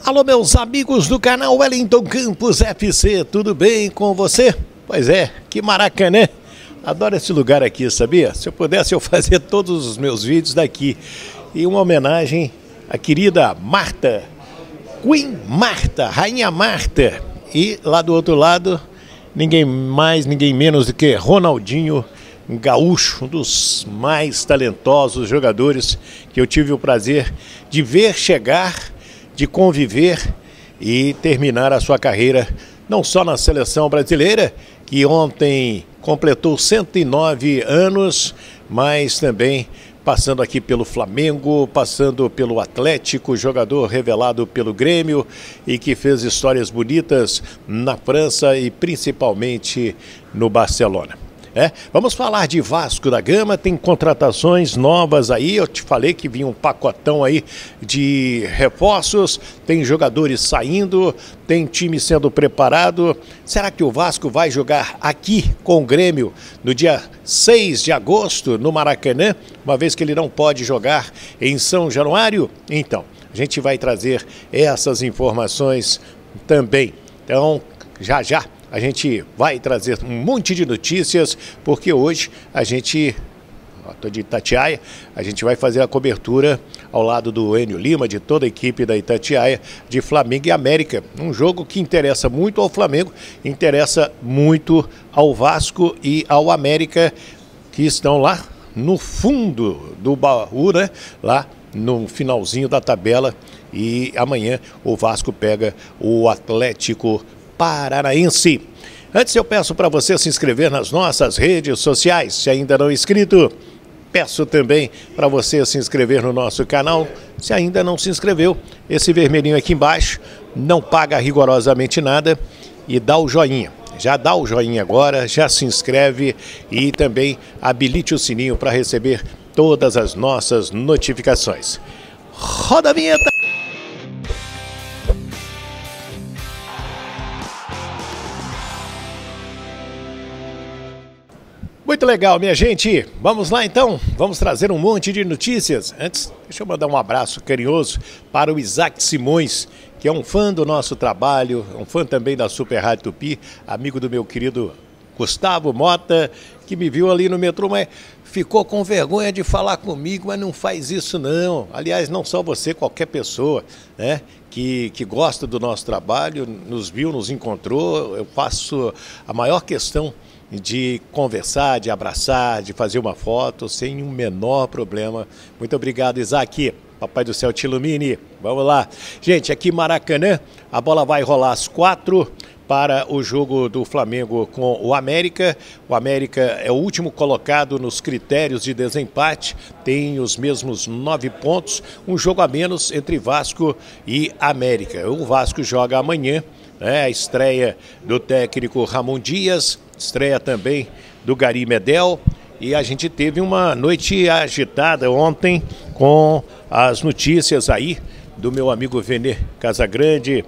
Alô, meus amigos do canal Wellington Campos FC, tudo bem com você? Pois é, que Maracanã. Adoro esse lugar aqui, sabia? Se eu pudesse, eu fazia todos os meus vídeos daqui. E uma homenagem à querida Marta, Queen Marta, Rainha Marta. E lá do outro lado, ninguém mais, ninguém menos do que Ronaldinho Gaúcho, um dos mais talentosos jogadores que eu tive o prazer de ver chegar, de conviver e terminar a sua carreira, não só na seleção brasileira, que ontem completou 109 anos, mas também passando aqui pelo Flamengo, passando pelo Atlético, jogador revelado pelo Grêmio e que fez histórias bonitas na França e principalmente no Barcelona. Vamos falar de Vasco da Gama, tem contratações novas aí, eu te falei que vinha um pacotão aí de reforços, tem jogadores saindo, tem time sendo preparado. Será que o Vasco vai jogar aqui com o Grêmio no dia 6 de agosto no Maracanã, uma vez que ele não pode jogar em São Januário? Então, a gente vai trazer essas informações também. Então, já a gente vai trazer um monte de notícias, porque hoje a gente, estou de Itatiaia, a gente vai fazer a cobertura ao lado do Enio Lima, de toda a equipe da Itatiaia, de Flamengo e América. Um jogo que interessa muito ao Flamengo, interessa muito ao Vasco e ao América, que estão lá no fundo do baú, né? Lá no finalzinho da tabela. E amanhã o Vasco pega o Atlético Paranaense. Antes eu peço para você se inscrever nas nossas redes sociais, se ainda não é inscrito. Peço também para você se inscrever no nosso canal, se ainda não se inscreveu. Esse vermelhinho aqui embaixo não paga rigorosamente nada e dá o joinha. Já dá o joinha agora, já se inscreve e também habilite o sininho para receber todas as nossas notificações. Roda a vinheta! Muito legal, minha gente. Vamos lá então, vamos trazer um monte de notícias. Antes, deixa eu mandar um abraço carinhoso para o Isaac Simões, que é um fã do nosso trabalho, um fã também da Super Rádio Tupi, amigo do meu querido Gustavo Mota, que me viu ali no metrô, mas ficou com vergonha de falar comigo, mas não faz isso não. Aliás, não só você, qualquer pessoa, né, que gosta do nosso trabalho, nos viu, nos encontrou, eu faço a maior questão de conversar, de abraçar, de fazer uma foto sem um menor problema. Muito obrigado, Isaac. Papai do céu te ilumine. Vamos lá. Gente, aqui Maracanã, a bola vai rolar às 4 para o jogo do Flamengo com o América. O América é o último colocado nos critérios de desempate, tem os mesmos 9 pontos, um jogo a menos entre Vasco e América. O Vasco joga amanhã, a estreia do técnico Ramon Dias, estreia também do Gary Medel, e a gente teve uma noite agitada ontem com as notícias aí do meu amigo Vene Casagrande,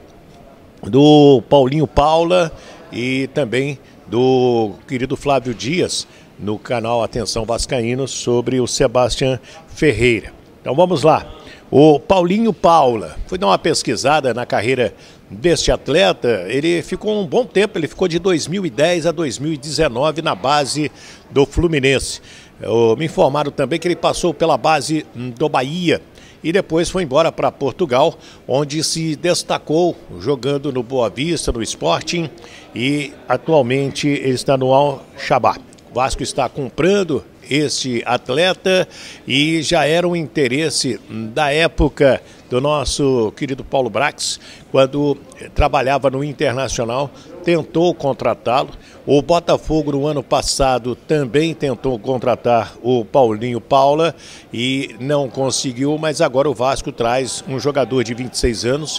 do Paulinho Paula e também do querido Flávio Dias no canal Atenção Vascaíno sobre o Sebastião Ferreira. Então vamos lá. O Paulinho Paula, fui dar uma pesquisada na carreira deste atleta, ele ficou um bom tempo, ele ficou de 2010 a 2019 na base do Fluminense. Me informaram também que ele passou pela base do Bahia e depois foi embora para Portugal, onde se destacou jogando no Boa Vista, no Sporting, e atualmente ele está no Al-Shabaab. O Vasco está comprando este atleta e já era um interesse da época do nosso querido Paulo Brax, quando trabalhava no Internacional, tentou contratá-lo. O Botafogo no ano passado também tentou contratar o Paulinho Paula e não conseguiu, mas agora o Vasco traz um jogador de 26 anos,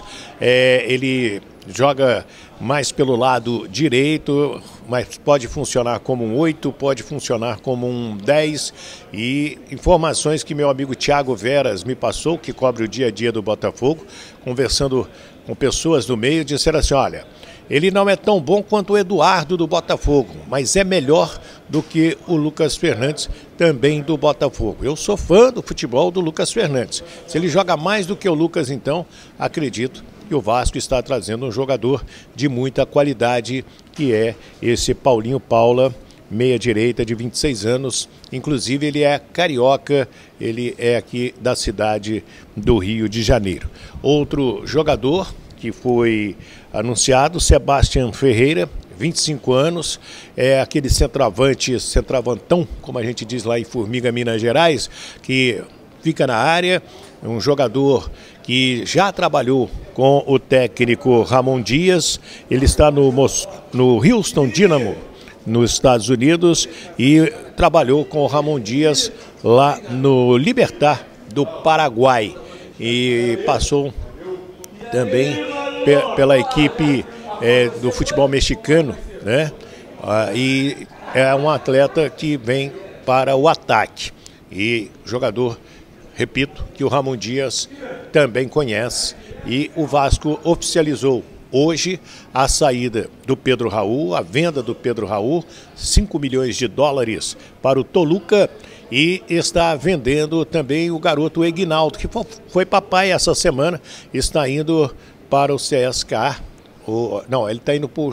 ele joga mais pelo lado direito, mas pode funcionar como um 8, pode funcionar como um 10, e informações que meu amigo Thiago Veras me passou, que cobre o dia a dia do Botafogo, conversando com pessoas do meio, disseram assim, olha, ele não é tão bom quanto o Eduardo do Botafogo, mas é melhor do que o Lucas Fernandes, também do Botafogo. Eu sou fã do futebol do Lucas Fernandes. Se ele joga mais do que o Lucas, então, acredito e o Vasco está trazendo um jogador de muita qualidade, que é esse Paulinho Paula, meia direita de 26 anos, inclusive ele é carioca, ele é aqui da cidade do Rio de Janeiro. Outro jogador que foi anunciado, Sebastião Ferreira, 25 anos, é aquele centroavantão, como a gente diz lá em Formiga, Minas Gerais, que fica na área, um jogador que já trabalhou com o técnico Ramon Dias, ele está no Houston Dynamo, nos Estados Unidos, e trabalhou com o Ramon Dias lá no Libertad do Paraguai e passou também pela equipe do futebol mexicano, né? E é um atleta que vem para o ataque e jogador, repito, que o Ramon Dias também conhece, e o Vasco oficializou hoje a saída do Pedro Raul, a venda do Pedro Raul, 5 milhões de dólares para o Toluca, e está vendendo também o garoto Eginaldo, que foi papai essa semana, está indo para o CSKA. Não, ele está indo para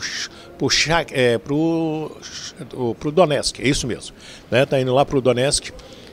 o Donetsk, é isso mesmo. Está indo lá para o Donetsk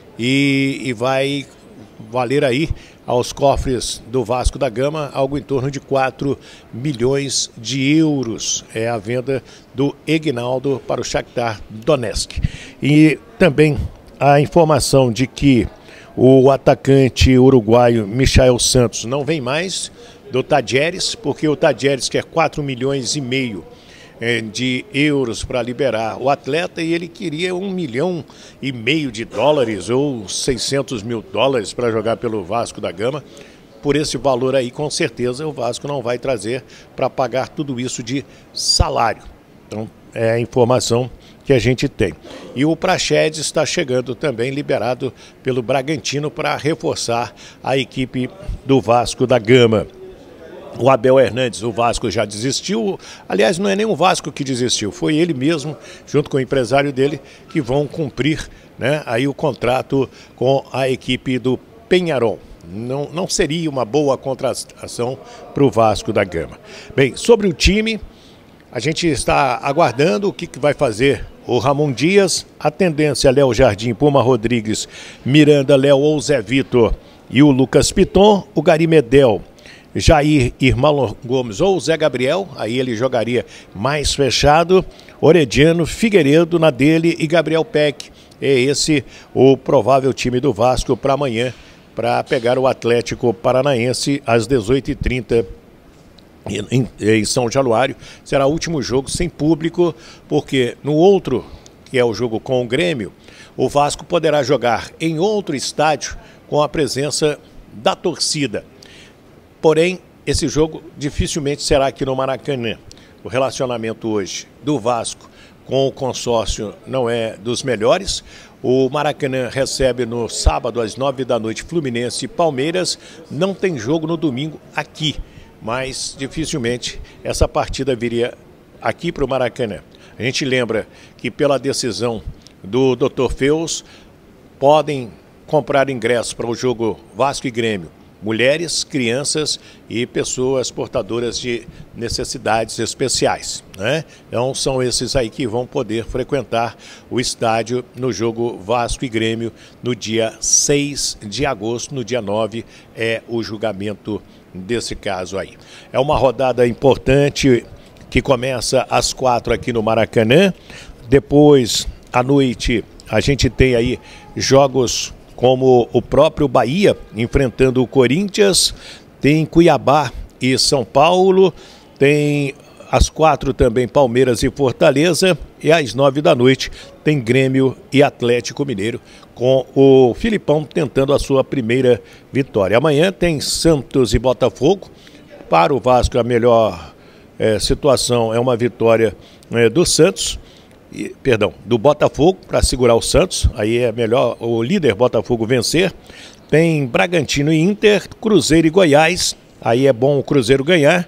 e vai valer aí aos cofres do Vasco da Gama algo em torno de 4 milhões de euros. É a venda do Eginaldo para o Shakhtar Donetsk. E também a informação de que o atacante uruguaio Michael Santos não vem mais do Tajeres, porque o Tajeres quer 4 milhões e meio de euros para liberar o atleta, e ele queria 1,5 milhão de dólares ou 600 mil dólares para jogar pelo Vasco da Gama. Por esse valor aí, com certeza, o Vasco não vai trazer para pagar tudo isso de salário. Então, é a informação que a gente tem. E o Praxedes está chegando também, liberado pelo Bragantino, para reforçar a equipe do Vasco da Gama. O Abel Hernandes, o Vasco já desistiu, aliás, não é nem o Vasco que desistiu, foi ele mesmo, junto com o empresário dele, que vão cumprir, né, aí o contrato com a equipe do Peñarol. Não seria uma boa contratação para o Vasco da Gama. Bem, sobre o time, a gente está aguardando o que vai fazer o Ramon Dias. A tendência é Léo Jardim, Puma Rodrigues, Miranda, Léo ou Zé Vitor e o Lucas Piton, o Gary Medel, Jair, Irmão Gomes ou Zé Gabriel, aí ele jogaria mais fechado, Orediano, Figueiredo na dele e Gabriel Peck. É esse o provável time do Vasco para amanhã, para pegar o Atlético Paranaense às 18h30 em São Januário. Será o último jogo sem público, porque no outro, que é o jogo com o Grêmio, o Vasco poderá jogar em outro estádio com a presença da torcida. Porém, esse jogo dificilmente será aqui no Maracanã. O relacionamento hoje do Vasco com o consórcio não é dos melhores. O Maracanã recebe no sábado às 9 da noite Fluminense e Palmeiras. Não tem jogo no domingo aqui, mas dificilmente essa partida viria aqui para o Maracanã. A gente lembra que pela decisão do Dr. Feus, podem comprar ingressos para o jogo Vasco e Grêmio mulheres, crianças e pessoas portadoras de necessidades especiais, né? Então são esses aí que vão poder frequentar o estádio no jogo Vasco e Grêmio no dia 6 de agosto. No dia 9 é o julgamento desse caso aí. É uma rodada importante que começa às 4 aqui no Maracanã. Depois, à noite, a gente tem aí jogos como o próprio Bahia enfrentando o Corinthians, tem Cuiabá e São Paulo, tem às 4 também Palmeiras e Fortaleza, e às 9 da noite tem Grêmio e Atlético Mineiro, com o Filipão tentando a sua primeira vitória. Amanhã tem Santos e Botafogo. Para o Vasco a melhor situação é uma vitória do Santos, do Botafogo, para segurar o Santos. Aí é melhor o líder Botafogo vencer. Tem Bragantino e Inter, Cruzeiro e Goiás, aí é bom o Cruzeiro ganhar.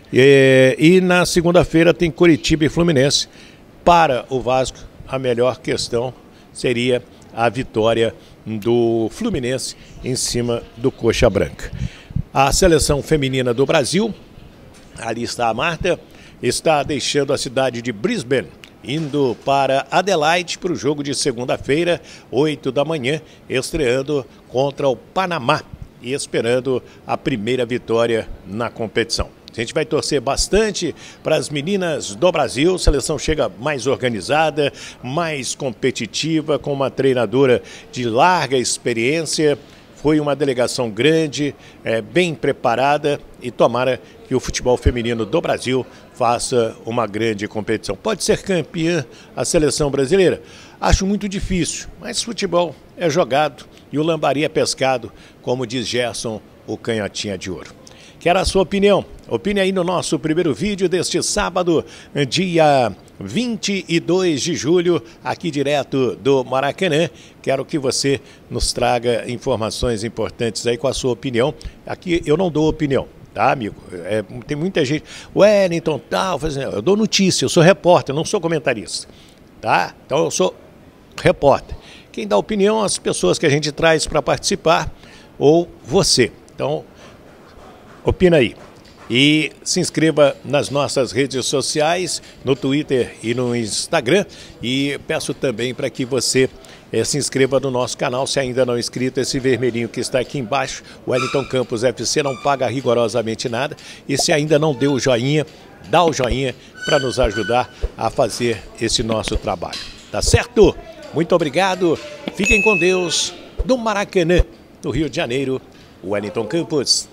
E na segunda-feira tem Coritiba e Fluminense. Para o Vasco, a melhor questão seria a vitória do Fluminense em cima do Coxa Branca. A seleção feminina do Brasil Ali está a Marta, está deixando a cidade de Brisbane, indo para Adelaide para o jogo de segunda-feira, 8 da manhã, estreando contra o Panamá e esperando a primeira vitória na competição. A gente vai torcer bastante para as meninas do Brasil. A seleção chega mais organizada, mais competitiva, com uma treinadora de larga experiência. Foi uma delegação grande, bem preparada, e tomara que o futebol feminino do Brasil faça uma grande competição. Pode ser campeã a seleção brasileira? Acho muito difícil, mas futebol é jogado e o lambari é pescado, como diz Gerson, o canhotinha de ouro. Quero a sua opinião. Opine aí no nosso primeiro vídeo deste sábado, dia 22 de julho, aqui direto do Maracanã. Quero que você nos traga informações importantes aí com a sua opinião. Aqui eu não dou opinião, tá, amigo? Tem muita gente, Wellington, tal, eu dou notícia, eu sou repórter, não sou comentarista, tá? Então eu sou repórter. Quem dá opinião são as pessoas que a gente traz para participar, ou você. Então, opina aí. E se inscreva nas nossas redes sociais, no Twitter e no Instagram. E peço também para que você se inscreva no nosso canal, se ainda não é inscrito, esse vermelhinho que está aqui embaixo, o Wellington Campos FC, não paga rigorosamente nada. E se ainda não deu o joinha, dá o joinha para nos ajudar a fazer esse nosso trabalho. Tá certo? Muito obrigado. Fiquem com Deus. Do Maracanã, no Rio de Janeiro, Wellington Campos.